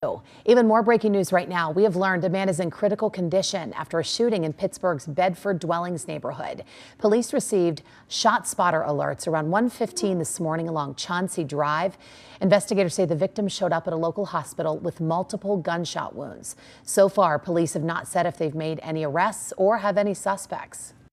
Even more breaking news right now. We have learned a man is in critical condition after a shooting in Pittsburgh's Bedford Dwellings neighborhood. Police received shot spotter alerts around 1:15 this morning along Chauncey Drive. Investigators say the victim showed up at a local hospital with multiple gunshot wounds. So far, police have not said if they've made any arrests or have any suspects.